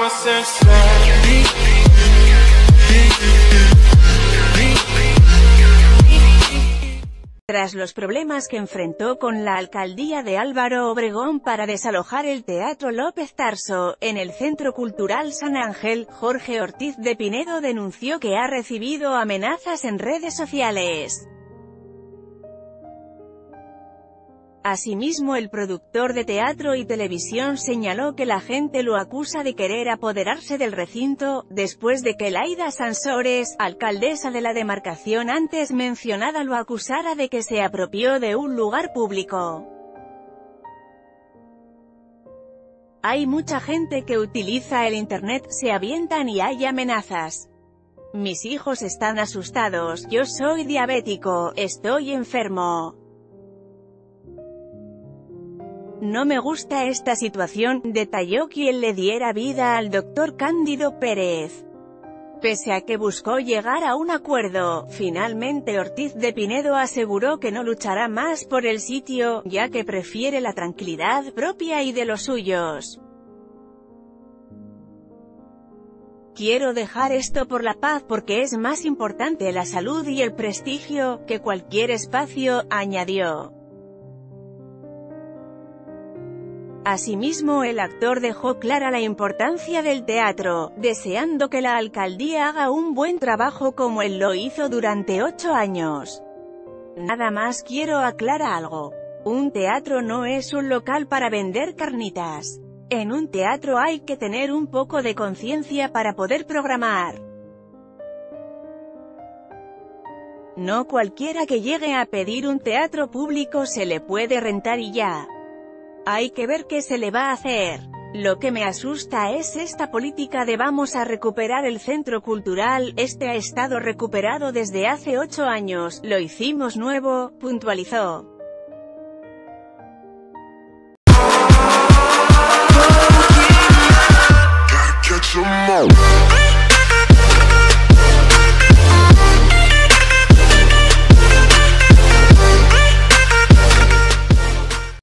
Tras los problemas que enfrentó con la alcaldía de Álvaro Obregón para desalojar el Teatro López Tarso, en el Centro Cultural San Ángel, Jorge Ortiz de Pinedo denunció que ha recibido amenazas en redes sociales. Asimismo, el productor de teatro y televisión señaló que la gente lo acusa de querer apoderarse del recinto, después de que Laida Sansores, alcaldesa de la demarcación antes mencionada, lo acusara de que se apropió de un lugar público. Hay mucha gente que utiliza el internet, se avientan y hay amenazas. Mis hijos están asustados, yo soy diabético, estoy enfermo. No me gusta esta situación, detalló quien le diera vida al doctor Cándido Pérez. Pese a que buscó llegar a un acuerdo, finalmente Ortiz de Pinedo aseguró que no luchará más por el sitio, ya que prefiere la tranquilidad propia y de los suyos. Quiero dejar esto por la paz porque es más importante la salud y el prestigio que cualquier espacio, añadió. Asimismo, el actor dejó clara la importancia del teatro, deseando que la alcaldía haga un buen trabajo como él lo hizo durante 8 años. Nada más quiero aclarar algo. Un teatro no es un local para vender carnitas. En un teatro hay que tener un poco de conciencia para poder programar. No cualquiera que llegue a pedir un teatro público se le puede rentar y ya. Hay que ver qué se le va a hacer. Lo que me asusta es esta política de vamos a recuperar el centro cultural, este ha estado recuperado desde hace 8 años, lo hicimos nuevo, puntualizó.